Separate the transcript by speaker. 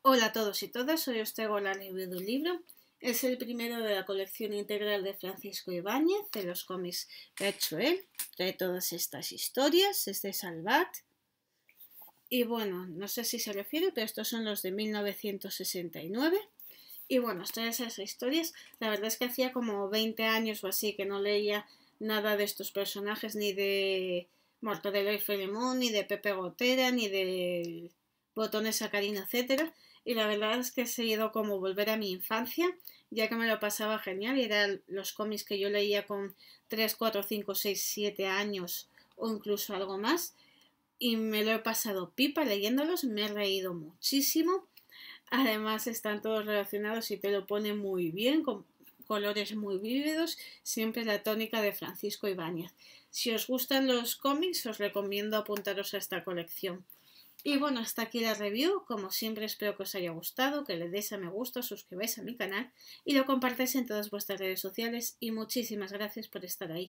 Speaker 1: Hola a todos y todas, hoy os traigo la review de un libro. Es el primero de la colección integral de Francisco Ibáñez, de los cómics que ha hecho él. Trae todas estas historias, es de Salvat. Y bueno, no sé si se refiere, pero estos son los de 1969. Y bueno, todas esas historias, la verdad es que hacía como 20 años o así que no leía nada de estos personajes, ni de Mortadelo y Filemón, ni de Pepe Gotera, ni de Botones Sacarina, etcétera. Y la verdad es que he seguido como volver a mi infancia, ya que me lo pasaba genial y eran los cómics que yo leía con 3, 4, 5, 6, 7 años o incluso algo más. Y me lo he pasado pipa leyéndolos, me he reído muchísimo. Además están todos relacionados y te lo pone muy bien, con colores muy vívidos, siempre la tónica de Francisco Ibáñez. Si os gustan los cómics, os recomiendo apuntaros a esta colección. Y bueno, hasta aquí la review. Como siempre, espero que os haya gustado, que le deis a me gusta, suscribáis a mi canal y lo compartáis en todas vuestras redes sociales. Y muchísimas gracias por estar ahí.